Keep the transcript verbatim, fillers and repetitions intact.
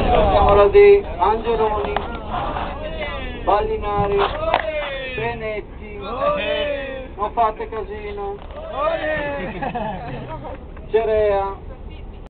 Siamo di Angeloni, Ballinari, Benetti, non fate casino, Cerea.